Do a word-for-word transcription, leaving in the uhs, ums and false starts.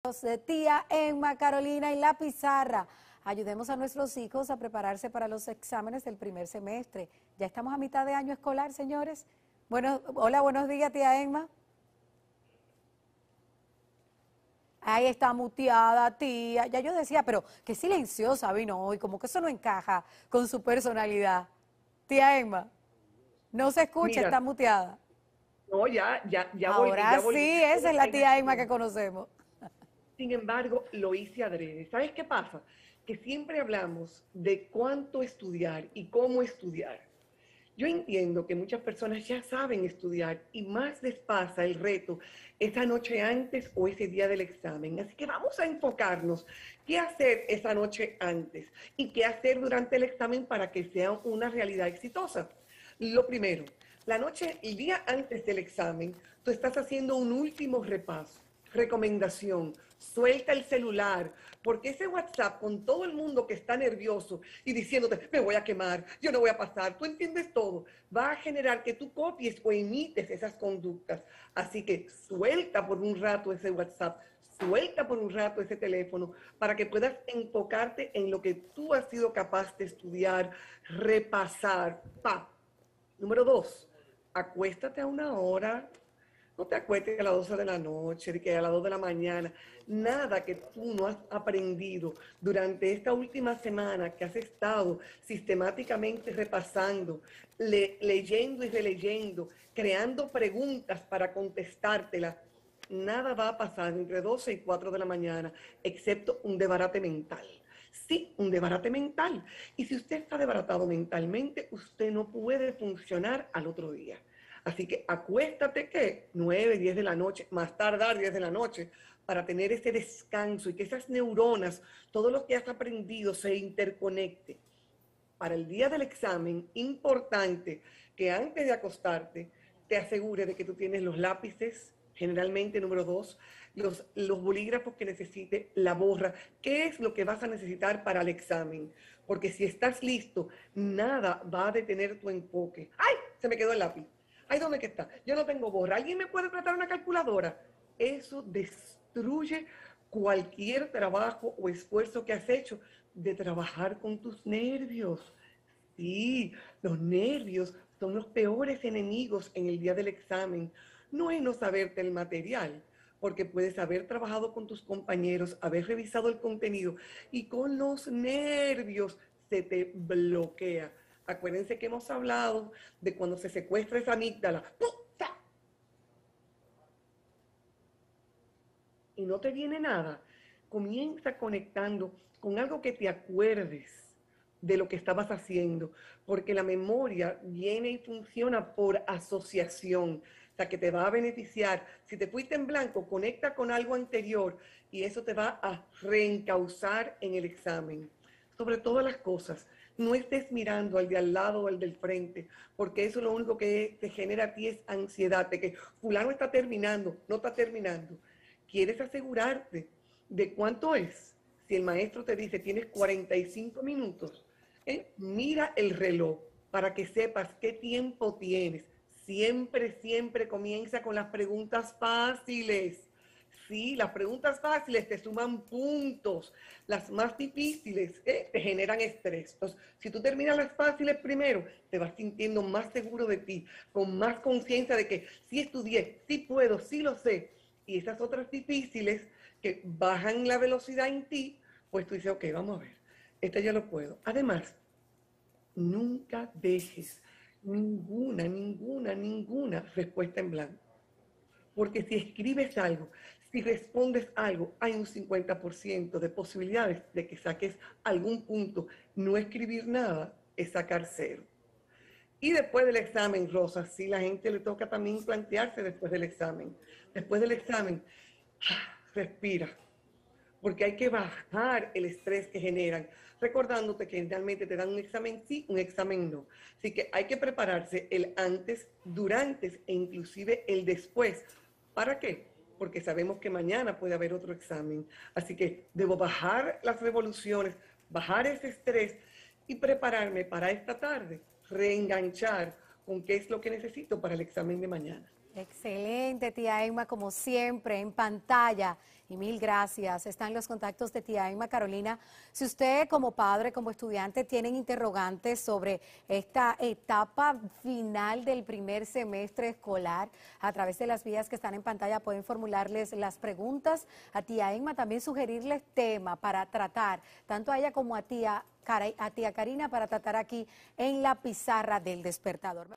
de tía Emma, Carolina y la pizarra. Ayudemos a nuestros hijos a prepararse para los exámenes del primer semestre. Ya estamos a mitad de año escolar, señores. Bueno, hola, buenos días, tía Emma. Ahí está muteada, tía. Ya yo decía, pero qué silenciosa vino hoy, como que eso no encaja con su personalidad. Tía Emma, no se escucha, Mira, está muteada. no, ya, ya, ya volví, Ahora ya sí, volví. esa es la tía Emma que conocemos. Sin embargo, lo hice adrede. ¿Sabes qué pasa? Que siempre hablamos de cuánto estudiar y cómo estudiar. Yo entiendo que muchas personas ya saben estudiar y más les pasa el reto esa noche antes o ese día del examen. Así que vamos a enfocarnos qué hacer esa noche antes y qué hacer durante el examen para que sea una realidad exitosa. Lo primero, la noche, el día antes del examen, tú estás haciendo un último repaso. Recomendación, suelta el celular, porque ese WhatsApp con todo el mundo que está nervioso y diciéndote, me voy a quemar, yo no voy a pasar, tú entiendes todo, va a generar que tú copies o imites esas conductas. Así que suelta por un rato ese WhatsApp, suelta por un rato ese teléfono para que puedas enfocarte en lo que tú has sido capaz de estudiar, repasar. Pa. Número dos, acuéstate a una hora. No te acuestes a las doce de la noche, que a las dos de la mañana. Nada que tú no has aprendido durante esta última semana que has estado sistemáticamente repasando, le, leyendo y releyendo, creando preguntas para contestártelas. Nada va a pasar entre doce y cuatro de la mañana, excepto un desbarate mental. Sí, un desbarate mental. Y si usted está desbaratado mentalmente, usted no puede funcionar al otro día. Así que acuéstate que nueve, diez de la noche, más tardar diez de la noche, para tener ese descanso y que esas neuronas, todo lo que has aprendido se interconecte. Para el día del examen, importante que antes de acostarte te asegures de que tú tienes los lápices, generalmente número dos, los, los bolígrafos que necesite, la borra. ¿Qué es lo que vas a necesitar para el examen? Porque si estás listo, nada va a detener tu enfoque. ¡Ay! Se me quedó el lápiz. Ay, ¿dónde que está? Yo no tengo borra. ¿Alguien me puede prestar una calculadora? Eso destruye cualquier trabajo o esfuerzo que has hecho de trabajar con tus nervios. Sí, los nervios son los peores enemigos en el día del examen. No es no saberte el material, porque puedes haber trabajado con tus compañeros, haber revisado el contenido y con los nervios se te bloquea. Acuérdense que hemos hablado de cuando se secuestra esa amígdala. ¡Puta! Y no te viene nada. Comienza conectando con algo que te acuerdes de lo que estabas haciendo, porque la memoria viene y funciona por asociación, o sea, que te va a beneficiar. Si te fuiste en blanco, conecta con algo anterior y eso te va a reencauzar en el examen. Sobre todas las cosas, no estés mirando al de al lado o al del frente, porque eso lo único que te genera a ti es ansiedad, de que fulano está terminando, no está terminando. Quieres asegurarte de cuánto es. Si el maestro te dice tienes cuarenta y cinco minutos, ¿eh? Mira el reloj para que sepas qué tiempo tienes. Siempre, siempre comienza con las preguntas fáciles. Sí, las preguntas fáciles te suman puntos. Las más difíciles ¿eh? te generan estrés. Entonces, si tú terminas las fáciles primero, te vas sintiendo más seguro de ti, con más conciencia de que sí estudié, sí puedo, sí lo sé. Y esas otras difíciles que bajan la velocidad en ti, pues tú dices, ok, vamos a ver, este ya lo puedo. Además, nunca dejes ninguna, ninguna, ninguna respuesta en blanco. Porque si escribes algo, si respondes algo, hay un cincuenta por ciento de posibilidades de que saques algún punto. No escribir nada es sacar cero. Y después del examen, Rosa, sí, la gente le toca también plantearse después del examen. Después del examen, respira, porque hay que bajar el estrés que generan, recordándote que realmente te dan un examen sí, un examen no. Así que hay que prepararse el antes, durante e inclusive el después. ¿Para qué? Porque sabemos que mañana puede haber otro examen. Así que debo bajar las revoluciones, bajar ese estrés y prepararme para esta tarde, reenganchar con qué es lo que necesito para el examen de mañana. Excelente, tía Emma, como siempre, en pantalla. Y mil gracias. Están los contactos de tía Emma Carolina. Si usted como padre, como estudiante, tienen interrogantes sobre esta etapa final del primer semestre escolar, a través de las vías que están en pantalla pueden formularles las preguntas a tía Emma, también sugerirles tema para tratar, tanto a ella como a tía, a tía Karina, para tratar aquí en la pizarra del despertador.